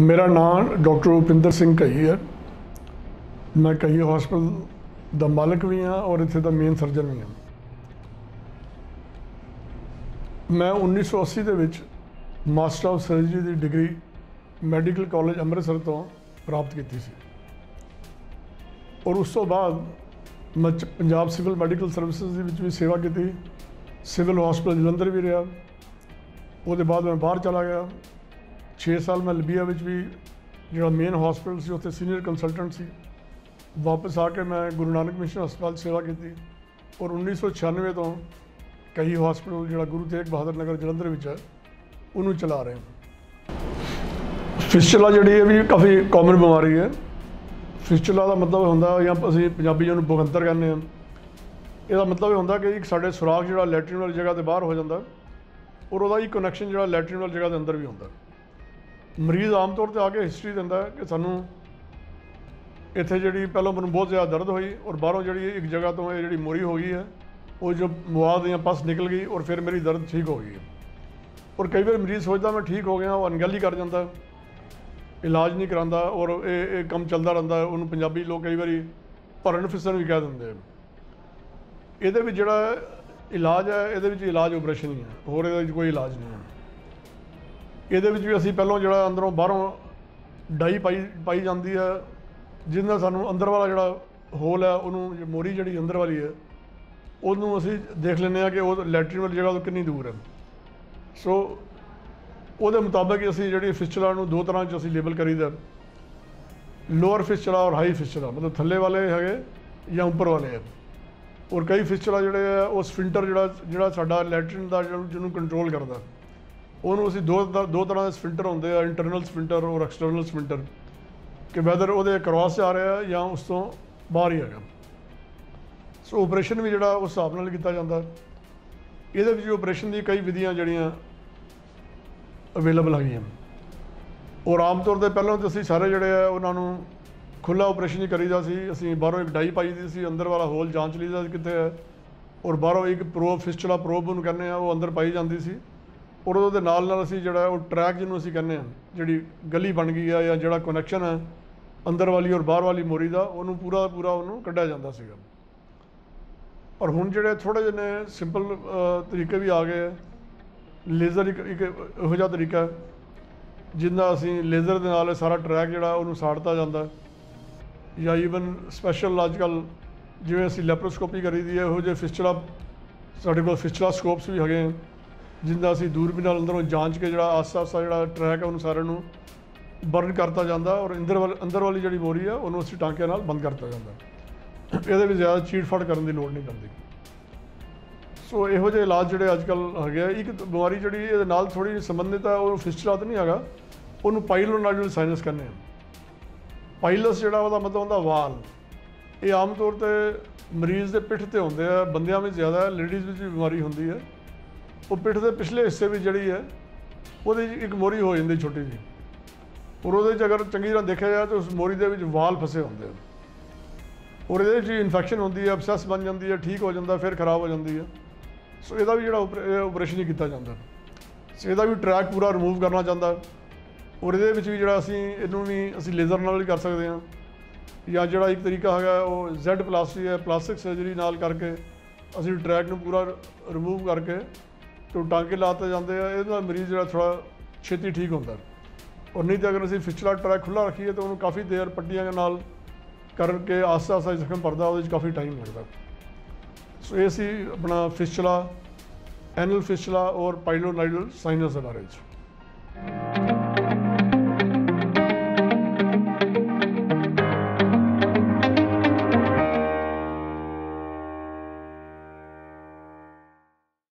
मेरा नाम डॉक्टर उपिंदर सिंह घई है। मैं घई हॉस्पिटल का मालिक भी हाँ और इत्थे दा मेन सर्जन भी हाँ। मैं 1980 दे विच मास्टर ऑफ सर्जरी की डिग्री मैडिकल कॉलेज अमृतसर तो प्राप्त की सी और उस तो बाद मैं पंजाब सिविल मैडिकल सर्विसेज भी सेवा की। सिविल हॉस्पिटल जलंधर भी रहा। उसके बाद मैं बाहर चला गया। 6 साल मैं लीबिया भी जो मेन हॉस्पिटल से उत्थे सीनियर कंसलटेंट सी। वापस आके मैं गुरु नानक मिशन हस्पताल सेवा की और 1996 तो कई हॉस्पिटल जो गुरु तेग बहादुर नगर जलंधर में है उन्होंने चला रहे हैं। फिस्चुला जी भी काफ़ी कॉमन बीमारी है। फिस्चुला का मतलब होंदा या असीं पंजाबी जिन्होंने बुगंतर कहने हैं। इसका मतलब ये होंदा कि एक साढ़े सुराख जो लैट्रिन वाली जगह से बाहर हो जाता और वही कनैक्शन जो लैट्रिन वाली जगह के अंदर भी होंदा। मरीज़ आम तौर पर आके हिस्टरी दिंदा है कि सानू इत्थे जी पहलों मैं बहुत ज़्यादा दर्द हुई और बाहरों जी एक जगह तो जी मोरी हो गई है वो जो मुआद या पस निकल गई और फिर मेरी दर्द ठीक हो गई है। और कई बार मरीज़ सोचता मैं ठीक हो गया वो अनगैली कर जाता, इलाज नहीं कराता और ये काम चलता रहता है। उन्होंने पंजाबी लोग कई बार भरन फिसन भी कह देंगे। ये जोड़ा इलाज है ये इलाज ऑपरेशन ही है, होर ये कोई इलाज नहीं है। ये भी असी पहलों जो अंदरों बाहरों डाई पाई जाती है जिन्ना सानू अंदर वाला जोड़ा होल है उन्होंने मोरी जी अंदर वाली है उन्होंने असी देख लें कि वो लैट्रिन वाली जगह तो कितनी दूर है। सो वो मुताबिक असी जी फिस्चुला दो तरह असी लेबल करीदा, लोअर फिस्चुला और हाई फिस्चुला, मतलब थले वाले है या उपर वाले है। और कई फिस्चुला जोड़े है वो स्फिंटर जोड़ा साडा लैट्रिन का जिन्होंने कंट्रोल करता उन्होंने असी दो तरह के स्फिंटर होंगे, इंटरनल स्फिंटर और एक्सटर्नल स्फिंटर, कि वैदर वो क्रॉस जा रहा है या उस तो बाहर ही है। सो ऑपरेशन भी जोड़ा उस हिसाब नाल किया जाता है। ये ऑपरेशन की कई विधियाँ जड़ियाँ अवेलेबल है और आम तौर पर पहलों तो असी सारे जोड़े है उन्होंने खुला ऑपरेशन ही करीदा सी। असी बाहरों एक डाई पाई दी सी, अंदर वाला होल जांच लीदा कितने है और बाहरों एक प्रोब फिस्चुला प्रोब उन्होंने कहने वो अंदर पाई जाती सी। और वो नाल असी जोड़ा वो ट्रैक जिन्होंने असी कहने जी गली बन गई है या जोड़ा कनैक्शन है अंदर वाली और बाहर वाली मोरी का उन्होंने पूरा पूरा उन्होंने कढ़िया जाता सीगा। और हुण जिहड़े थोड़े जिन्ने सिंपल तरीके भी आ गए। लेज़र एक इहो जिहा तरीका है जिन्ना असी लेज़र दे नाल सारा ट्रैक जिहड़ा उन्होंने साड़ता जाता या ईवन स्पैशल अजकल जिवें असी लैप्रोस्कोपी करी दी है, इहो जिहे फिस्चुला साडे कोल फिस्चुला स्कोप्स भी है जिन्ना असी दूरबीन नाल अंदरों जांच के जिहड़ा आस्ता आस्ता जिहड़ा ट्रैक है उन्होंने सारे नूं बर्न करता जाता और अंदर वाली जिहड़ी मोरी है उन्होंने असी टांके नाल बंद करता जाता। ये भी ज़्यादा चीड़ फाड़ करने की लोड़ नहीं पैंदी। सो इहो जिहे इलाज जिहड़े अजकल है। एक बीमारी जिहड़ी इहदे नाल थोड़ी संबंधित है वो फिस्चुला तो नहीं हैगा, उन्होंने पाइलोनाइडल साइनस कहने। पाइलस जिहड़ा उहदा मतलब होंदा वाल। ये आम तौर पर मरीज़ के पिठ ते होंदे आ, बंदियां में ज़्यादा लेडीज़ में भी बीमारी होंदी है। वो पिठ के पिछले हिस्से भी जिहड़ी है वो एक मोरी हो जाती छोटी जी और वो अगर चंगी तरह देखा जाए तो उस मोरी के वाल फसे होंगे और ये इन्फैक्शन होती है, अबसैस बन जाती है, ठीक हो जाता फिर खराब हो जाती है। सो यदा भी जो ऑपरेशन ही किया जाता। सो यदा भी ट्रैक पूरा रिमूव करना चाहता और ये भी जो इनू भी असी लेज़र नाल भी कर सकते हैं या जोड़ा एक तरीका है वो Z प्लास्टिक है, प्लास्टिक सर्जरी नाल करके असी ट्रैक में पूरा रिमूव करके तो टांके लाते जाते हैं। ये मरीज़ जो थोड़ा छेती ठीक होता। और नहीं तो अगर असी फिस्चुला ट्रैक खुला रखीए तो उन्होंने काफ़ी देर पट्टियां के नाल करके आस्ता आस्ता जख्म भरदा वो काफ़ी टाइम लगता। सो ये सी अपना फिस्चुला, एनल फिस्चुला और पाइलोनाइडल साइनस के बारे में।